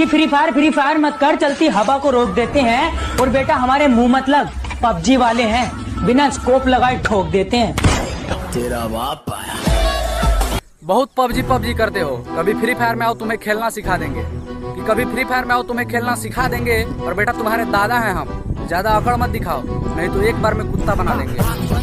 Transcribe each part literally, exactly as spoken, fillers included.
कि free fire free fire मत कर, चलती हवा को रोक देते हैं। और बेटा हमारे मुंह मतलब पबजी वाले हैं, बिना स्कोप लगाए ठोक देते हैं। तेरा बाप आया। बहुत पबजी पबजी करते हो, कभी फ्री फायर में आओ तुम्हें खेलना सिखा देंगे, कि कभी फ्री फायर में आओ तुम्हें खेलना सिखा देंगे। और बेटा तुम्हारे दादा हैं हम, ज्यादा अकड़ मत दिखाओ, नहीं तो एक बार में कुत्ता बना देंगे।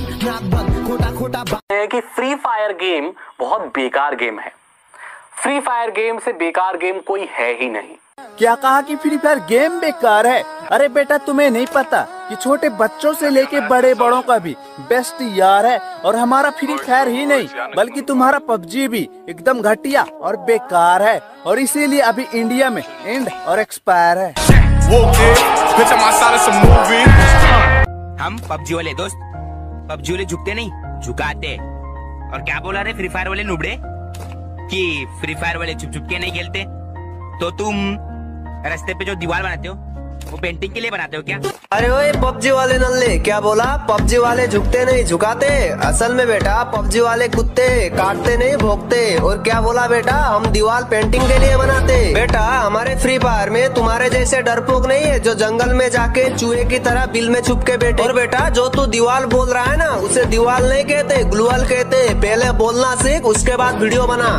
है कि फ्री फायर गेम बहुत बेकार गेम है। फ्री फायर गेम से बेकार गेम कोई है ही नहीं। क्या कहा कि फ्री फायर गेम बेकार है? अरे बेटा तुम्हें नहीं पता कि छोटे बच्चों से लेके बड़े बड़ों का भी बेस्ट यार है। और हमारा फ्री फायर ही नहीं बल्कि तुम्हारा पबजी भी एकदम घटिया और बेकार है, और इसीलिए अभी इंडिया में एंड और एक्सपायर है। हम पबजी वाले दोस्त, पबजी वाले झुकते नहीं झुकाते। और क्या बोला रे फ्री फायर वाले नुबड़े कि फ्री फायर वाले छुप छुप के नहीं खेलते? तो तुम रास्ते पे जो दीवार बनाते हो वो पेंटिंग के लिए बनाते हो क्या? अरे ओए पबजी वाले नल्ले, क्या बोला? पबजी वाले झुकते नहीं झुकाते? असल में बेटा पबजी वाले कुत्ते काटते नहीं भोंकते। और क्या बोला बेटा? हम दीवार पेंटिंग के लिए बनाते। बेटा हमारे फ्री फायर में तुम्हारे जैसे डरपोक नहीं है जो जंगल में जाके चूहे की तरह बिल में छुप के बैठे। और बेटा जो तू दीवार बोल रहा है ना, उसे दीवार नहीं कहते, ग्लूअल कहते। पहले बोलना सीख, उसके बाद वीडियो बना।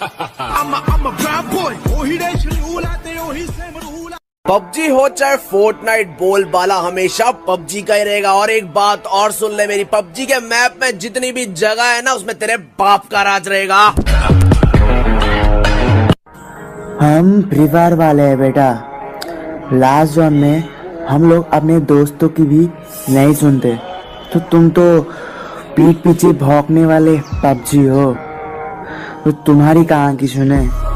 पबजी हो चाहे फोर्टनाइट, बोलबाला हमेशा पबजी का ही रहेगा। और एक बात और सुन ले मेरी, पबजी के मैप में जितनी भी जगह है ना, उसमें तेरे बाप का राज रहेगा। हम फ्री फायर वाले हैं बेटा। लास्ट जोन में हम लोग अपने दोस्तों की भी नहीं सुनते, तो तुम तो पीठ पीछे भौंकने वाले पबजी हो, तो तुम्हारी कहाँ की सुने।